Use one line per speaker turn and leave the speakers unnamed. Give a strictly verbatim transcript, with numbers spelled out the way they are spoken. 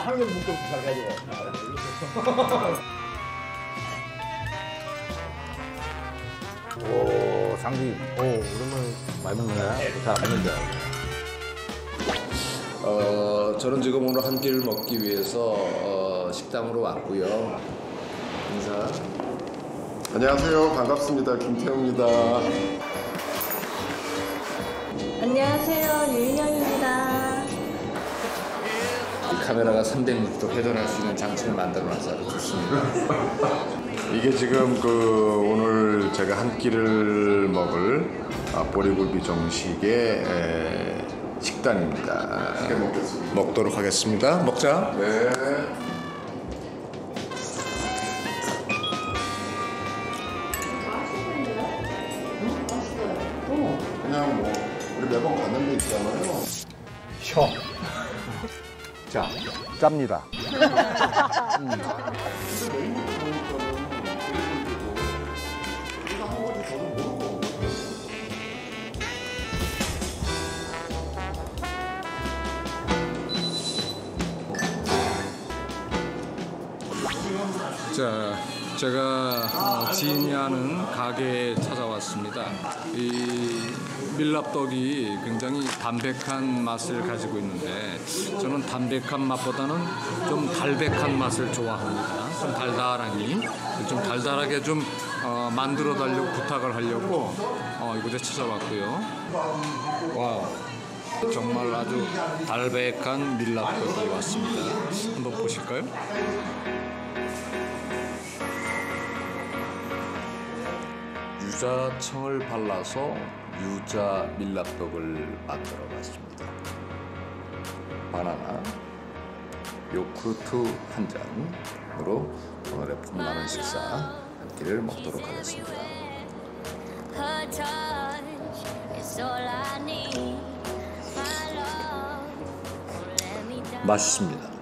하는 건 묶어 잘 가지고.
오, 상디. 오, 오랜만에 많이 먹네. 자, 먹는다.
어, 저는 지금 오늘 한 끼를 먹기 위해서 어, 식당으로 왔고요. 인사.
안녕하세요. 반갑습니다. 김태우입니다.
안녕하세요. 유인영입니다.
이 카메라가 삼백육십 도 회전할 수 있는 장치를 만들어놔서 아주 좋습니다.
이게 지금 그 오늘 제가 한 끼를 먹을 보리굴비 정식의 에, 식단입니다. 먹겠습니다. 먹도록 하겠습니다. 먹자. 네. 그냥 뭐 우리 매번 가는 데 있잖아요.
혀. 자, 짭니다. 음.
자, 제가 어, 지인이 하는 가게에 찾아왔습니다. 이 밀랍떡이 굉장히 담백한 맛을 가지고 있는데 저는 담백한 맛보다는 좀 달백한 맛을 좋아합니다. 좀 달달하니 좀 달달하게 좀 어, 만들어 달라고 부탁을 하려고 어, 이곳에 찾아왔고요. 와우. 정말 아주 달백한 밀랍떡이 왔습니다. 한번 보실까요? 유자청을 발라서 유자 밀랍떡을 만들어 봤습니다. 바나나, 요구르트 한 잔으로 오늘의 폼나는 식사 한 끼를 먹도록 하겠습니다. 맛있습니다.